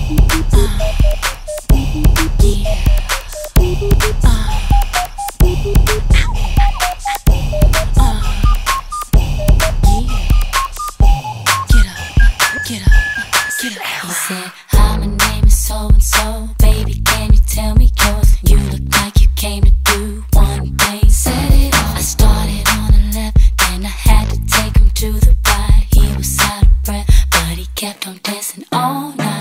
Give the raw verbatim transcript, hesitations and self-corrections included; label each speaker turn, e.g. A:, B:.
A: He said, hi, my name is so-and-so. Baby, can you tell me yours? You look like you came to do one thing. Set it off. I started on the left, then I had to take him to the right. He was out of breath, but he kept on dancing all night.